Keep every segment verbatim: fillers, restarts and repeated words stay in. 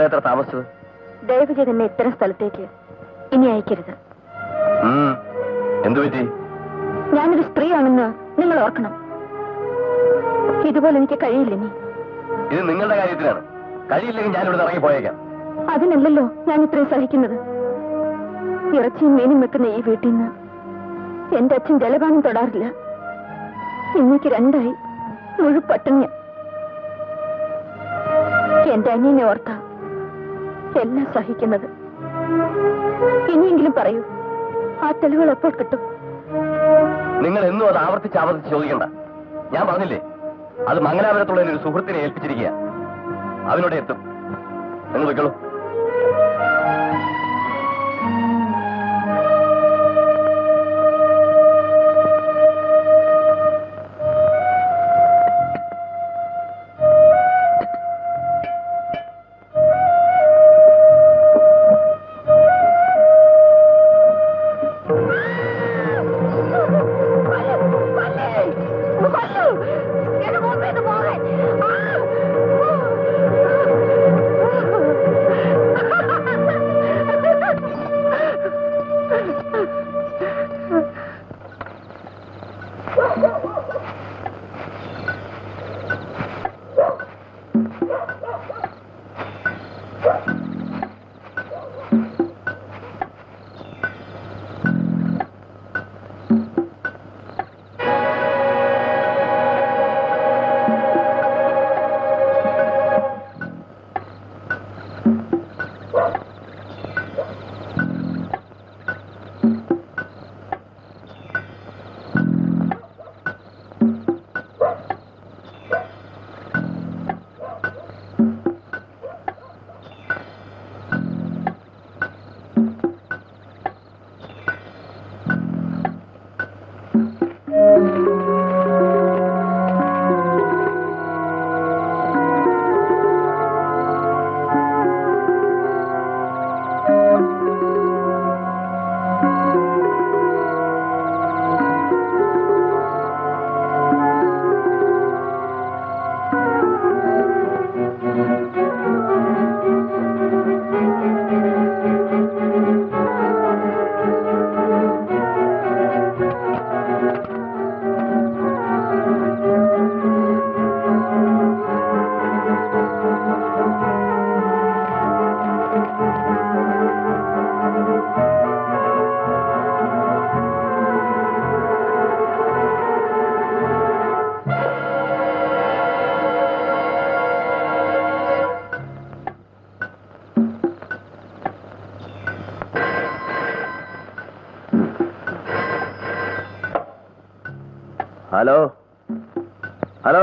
എന്താ ഇത്ര താമസിച്ചത്? ദയവ് ചെയ്ത് എന്നെ ഇത്തരം സ്ഥലത്തേക്ക് ഇനി അയക്കരുത്. എന്തു പറ്റി? ഞാനൊരു സ്ത്രീയാണെന്ന് നിങ്ങൾ ഓർക്കണം. ഇതുപോലെ എനിക്ക് കഴിയില്ല. ഇനി ഇത് നിങ്ങളുടെ കാര്യത്തിലാണ്. കഴിയില്ലെങ്കിൽ ഞാനിവിടെ ഇറങ്ങി പോയേക്കാം. അതിനല്ലല്ലോ ഞാൻ ഇത്രയും സഹിക്കുന്നത്. ഇറച്ചിയും മീനും വെക്കുന്ന ഈ വീട്ടിൽ നിന്ന് എന്റെ അച്ഛൻ ജലപാനം തൊടാറില്ല. ഇന്നേക്ക് രണ്ടായി മുഴുപട്ടിണിയ. എന്റെ അനിയനെ ഓർത്താ എല്ലാം സഹിക്കുന്നത്. ഇനിയെങ്കിലും പറയൂ, ആ തെളിവുകൾ എപ്പോൾ കിട്ടും? നിങ്ങൾ എന്നും അത് ആവർത്തിച്ച് ആവർത്തിച്ച് ചോദിക്കണ്ട. ഞാൻ പറഞ്ഞില്ലേ, അത് മംഗലാപുരത്തുള്ള ഒരു സുഹൃത്തിനെ ഏൽപ്പിച്ചിരിക്കുക. അവനോട് എത്തും. നിങ്ങൾ വെക്കളൂ. ഹലോ ഹലോ,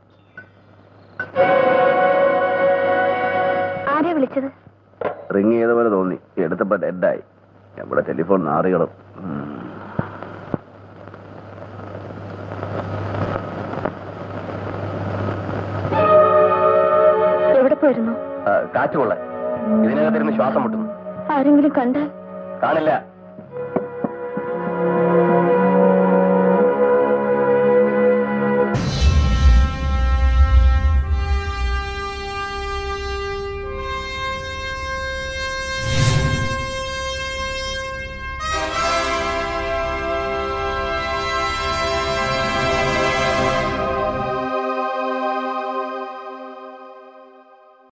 ആരെയാ വിളിച്ചത്? റിങ് ചെയ്ത പോലെ തോന്നി. എടുത്തപ്പോ ഡെഡായി. നമ്മുടെ ടെലിഫോൺ നാറികളും. എവിടെ പോയിരുന്നു? കാറ്റുകൊള്ള. ഇതിനകത്തിരുന്ന് ശ്വാസം മുട്ടുന്നു. ആരെങ്കിലും കണ്ടാൽ? കാണില്ല.